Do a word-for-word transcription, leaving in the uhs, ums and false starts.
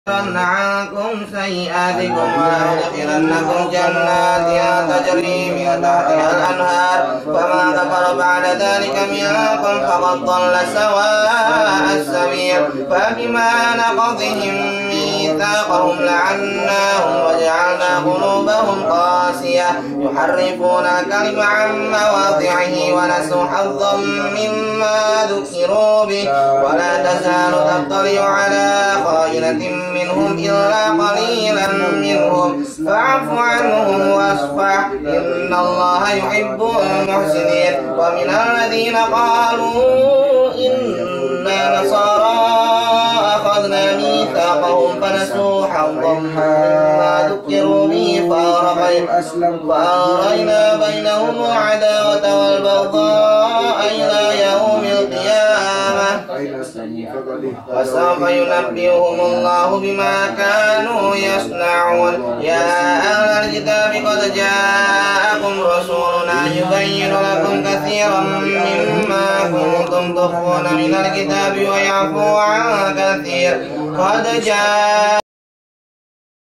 عنكم سيئاتكم ويدخلنكم جنات تجري من تحتها الأنهار فمن كفر بعد ذلك منكم فقد ضل سواء السبيل فبما نقضهم ميثاقهم لعناهم وجعلنا قلوبهم قاسية يحرفون الكلم عن مواضعه ونسوا حظا مما ذكروا به ولا تزال تطلع على خائنة منهم إلا قليلا منهم فاعف عنهم واصفح إن الله يحب المحسنين. ومن الذين قالوا إنا نصارى أخذنا ميثاقهم فنسوا حظا مما ذكروا به فأغرينا بينهم العداوة والبغضاء إلى يوم القيامة وسوف ينبئهم الله بما كانوا يصنعون. يا أهل الكتاب قد جاءكم رسولنا يبين لكم كثيرا مما كنتم تخفون من الكتاب ويعفو عن كثير قد جاء